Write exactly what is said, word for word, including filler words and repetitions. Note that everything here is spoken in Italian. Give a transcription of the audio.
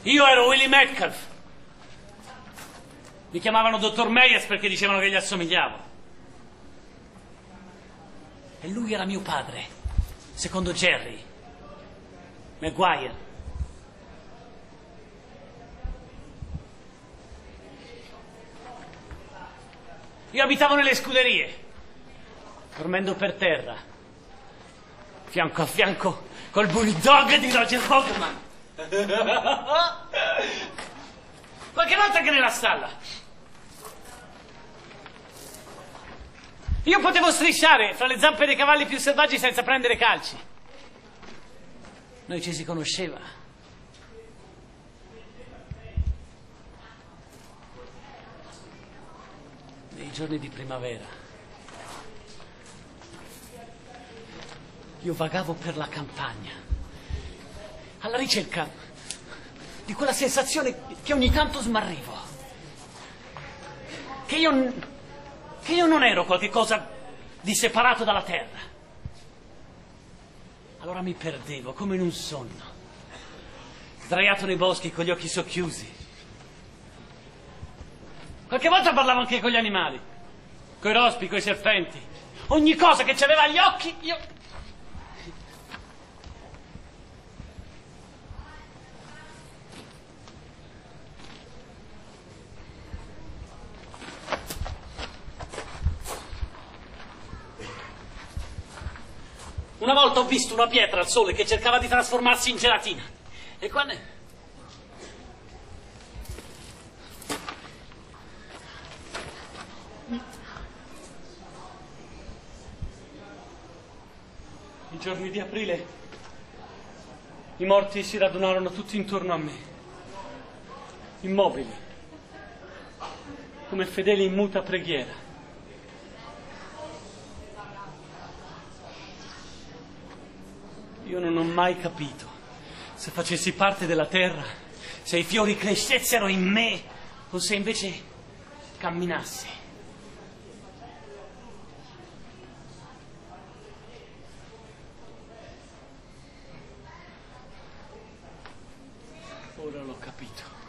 Io ero Willie Metcalf. Mi chiamavano dottor Meyers perché dicevano che gli assomigliavo. E lui era mio padre, secondo Jerry Maguire. Io abitavo nelle scuderie, dormendo per terra, fianco a fianco col bulldog di Roger Hoffman. Qualche volta anche nella stalla. Io potevo strisciare fra le zampe dei cavalli più selvaggi senza prendere calci. Noi ci si conosceva. Nei giorni di primavera. Io vagavo per la campagna, alla ricerca di quella sensazione che ogni tanto smarrivo. Che io, che io non ero qualche cosa di separato dalla terra. Allora mi perdevo come in un sonno, sdraiato nei boschi con gli occhi socchiusi. Qualche volta parlavo anche con gli animali, coi rospi, coi serpenti. Ogni cosa che c'aveva agli occhi, io... Una volta ho visto una pietra al sole che cercava di trasformarsi in gelatina. E quando... I giorni di aprile, i morti si radunarono tutti intorno a me, immobili, come fedeli in muta preghiera. Io non ho mai capito se facessi parte della terra, se i fiori crescessero in me o se invece camminassi. Ora l'ho capito.